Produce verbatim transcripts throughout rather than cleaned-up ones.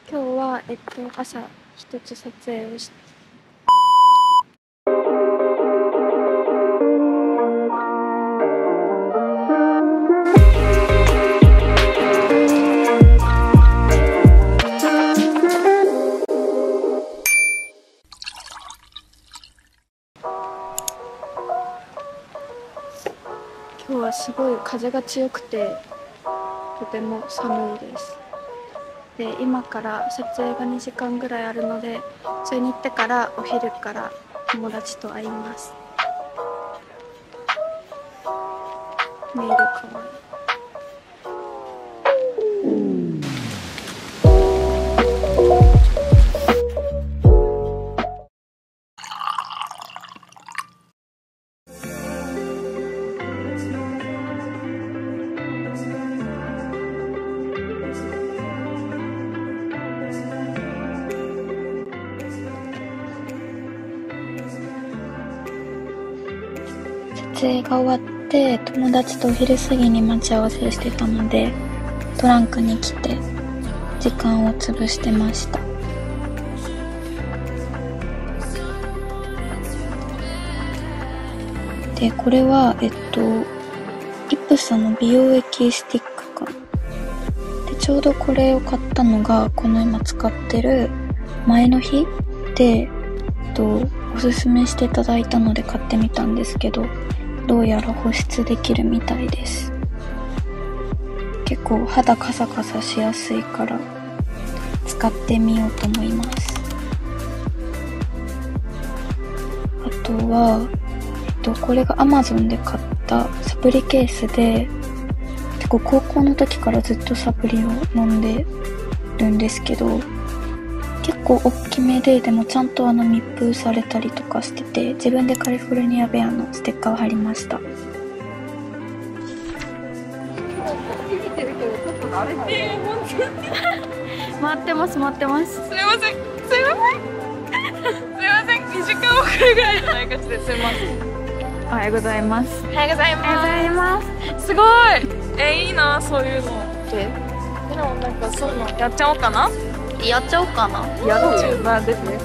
今日は、えっと、朝一つ撮影をして。今日はすごい風が強くてとても寒いです。で、今から撮影がにじかんぐらいあるので、それに行ってからお昼から友達と会います。ネイルかわいい。撮影が終わって友達とお昼過ぎに待ち合わせしてたので、トランクに来て時間を潰してました。で、これはえっとイプソの美容液スティックかな。で、ちょうどこれを買ったのがこの今使ってる前の日で、えっとおすすめしていただいたので買ってみたんですけど、どうやら保湿できるみたいです。結構肌カサカサしやすいから使ってみようと思います。あとは、えっと、これが Amazon で買ったサプリケースで、結構高校の時からずっとサプリを飲んでるんですけど、結構大きめで、でもちゃんとあの密封されたりとかしてて、自分でカリフォルニアベアのステッカーを貼りました。回ってます回ってます。 すみませんすみませんすみません、にじかん遅れぐらいじゃないかしら。すみません。 おはようございます。 おはようございます。おはようございます。すごい。え、いいな、そういうの。で、でもなんかそういうのやっちゃおうかな。 やっちゃおうかな。 やろう。YouTuber ですね。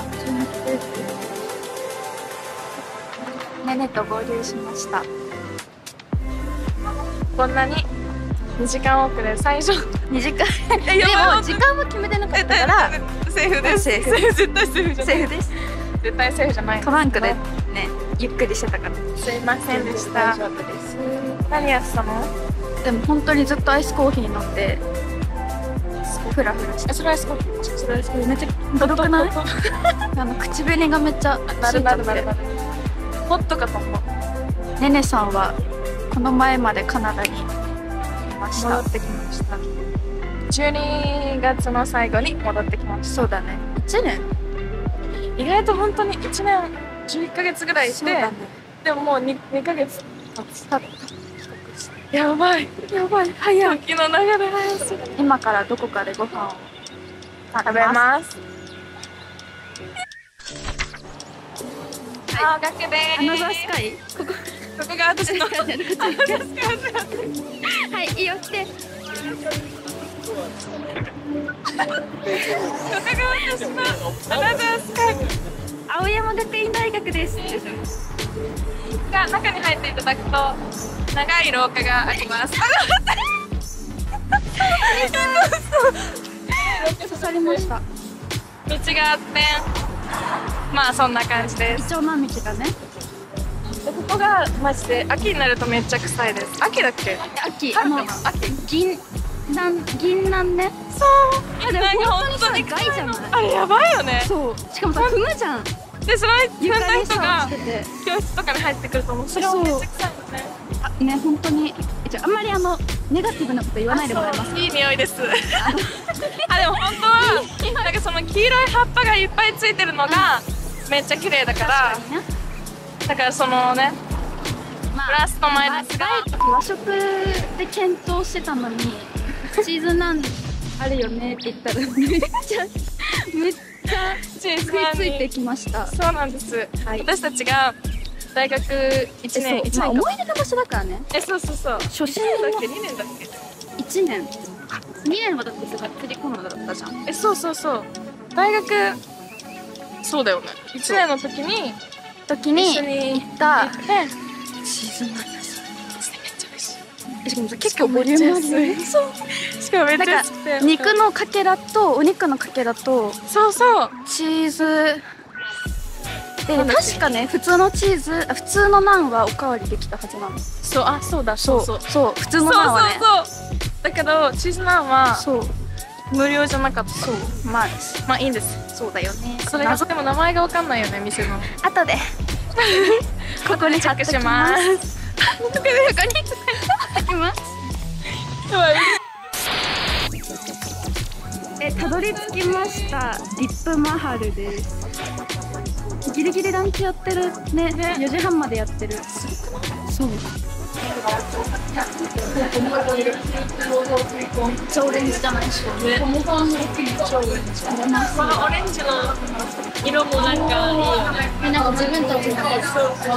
ねねと合流しました。 こんなににじかん遅れ、最初にじかんでも時間は決めてなかったからセーフです。 セーフ。 絶対セーフじゃない。 セーフです。 絶対セーフじゃない。 トランクでね、ゆっくりしてたから。 すいませんでした。 大丈夫です。 何やってたの？ でも本当にずっとアイスコーヒー飲んでフラフラして。 それアイスコーヒー。それアイスコーヒー。めっちゃどどくない？あの口紅がめっちゃなるなるなるなる。ホットかと思う。 ねねさんはこの前までカナダにいました。 戻ってきました。じゅうにがつの最後に戻ってきました。 そうだね。いちねん。 意外と本当にいちねんじゅういっかげつぐらいいて、ね、でももう 2, 2ヶ月経つ。経ったやばいやばい、早い。時の流れ早すぎる。 今からどこかでご飯を食べます。青学でアナザースカイ。ここここが私のアナザースカイ。 はい、いいよ来て。 ここが私のアナザースカイ。 青山学院大学です。 が中に入っていただくと長い廊下があります。 刺さりました。 道があって、まあそんな感じです。 イチョウ並木がね。 ここがマジで秋になるとめっちゃ臭いです。秋だっけ？ 秋。あの秋。銀杏銀杏ね。 そう。 あれ本当に害じゃない？ あれやばいよね。 そう。しかもさ踏むじゃん。 でその床に人がて教室とかに入ってくるともうそれもめっちゃ臭いのね。 あね、本当にじゃあんまりあのネガティブなこと言わないでもらえますか？ いい匂いです。あでも本当はなんかその黄色い葉っぱがいっぱいついてるのがめっちゃ綺麗だから、だからそのね、プラスとマイナスが和食で検討してたのにチーズナンあるよねって言ったらめっちゃめっちゃチーズ食いついてきました。 そうなんです、はい、私たちが大学いちねん、いちねん、 まあ、思い出の場所だからね。 え、そうそうそう。 初心だっけにねんだっけいちねん。 にねんはだってさがっつりコロナだったじゃん。 え、そうそうそう。大学、そうだよね。いちねんの時に、 時に一緒に行った行って、 チーズナンです。 めっちゃ美味しい。 えしかもさ結構ボリュームあるよね。 そう。しかもめっちゃなんか安くて。 肉のかけらとお肉のかけらとそうそう。 チーズで確かね普通のチーズあ普通のナンはおかわりできたはずなの。 そう、あ、そうだ、 そそううそう。 そう普通そうのナンはね。 そうそう。だけど、チーズナンはそう無料じゃなかった。 そうまあまあいいんです。 そうだよね。 それが、でも名前がわかんないよね、店の。 後でここにチェックします。 ここに書きます。え、たどり着きました。リップマハルです。ギリギリランチやってるね。 ねよじはんまでやってる。そう。めっちゃオレンジじゃないでしょ。ね。このファンの大きいめっちゃオレンジ。 このオレンジの色もなんかいいよね。 え、なんか自分たちのやつ。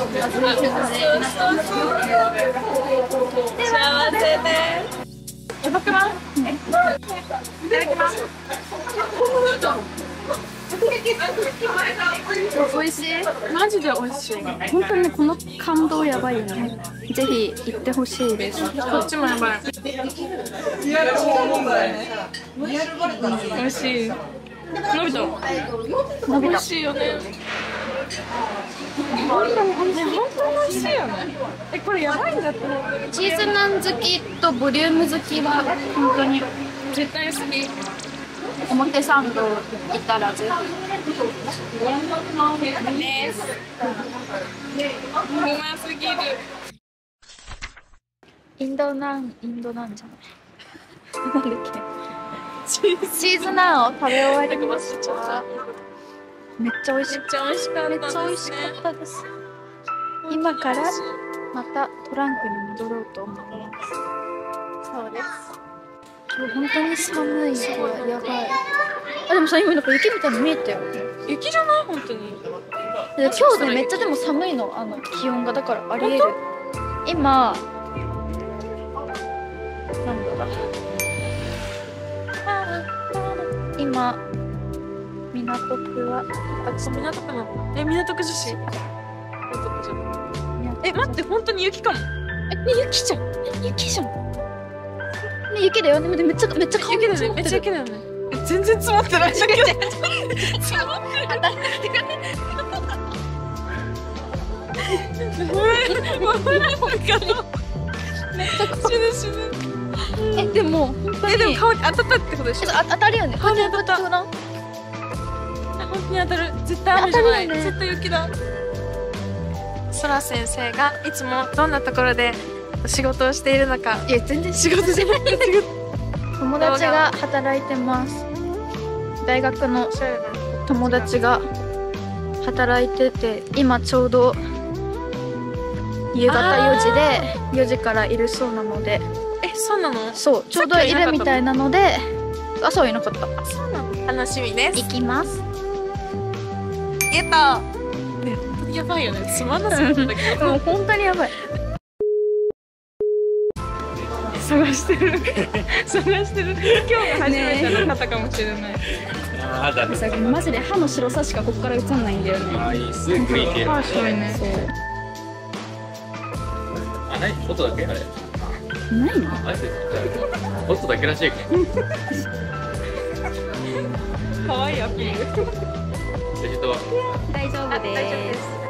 幸せです。やばくない？いただきます。 美味しい。 マジで美味しい。 本当にねこの感動やばいよね。ぜひ行ってほしいです。 こっちもやばい。美味しい。伸びた。 伸びた。 美味しいよね。本当に本当に美味しいよね。え、これやばいんだって。 チーズナン好きとボリューム好きは本当に絶対好き。 表参道行ったらぜひ。 です。うますぎる。 インドナンインドナンじゃない。なんだっけ。チーズナンを食べ終わりました。めっちゃ美味しめっちゃ美味しかったですね。 めっちゃ美味しかったです。今からまたトランクに戻ろうと思います。 そうです。 今日本当に寒いわ、やばい。あ、でもさ、今なんか雪みたいに見えたよ。 雪じゃない本当に。 今日ねめっちゃでも寒いの、あの気温がだからありえる。今なんだろう。今港区はあち港区のえ港区女子。え待って本当に雪かも。 えね雪じゃん。え雪じゃん。ね雪だよね。めっちゃめっちゃ顔雪だよね。めっちゃ雪だよね。え全然積もってない。積もってない。 めっちゃ顔死ぬ死ぬ。 えでも本当にえでも顔に当たったってことでしょ。 あ当たるよね。 顔に当たった。 本本当に当たる。絶対雨じゃない。 当たるよね絶対雪だ。そら先生がいつもどんなところで仕事をしているのか。 いや全然仕事じゃない。 友達が働いてます。大学の友達が働いてて今ちょうど夕方よじでよじからいるそうなので。 えそうなの？ そうちょうどいるみたいなので朝はいなかった。 そうなの？楽しみです。 行きます。 ゲット。ね本当にやばいよね。つまんなすぎるんだけど。 もう本当にやばい。 探してる探してる。今日が初めての方かもしれない。 あださマジで歯の白さしかここから映んないんだよね。 あいいすぐいける。 あそうね。 あない音だけあれ。 ないの？ あれ音だけらしいけど。 可愛いアピール。 人は大丈夫です。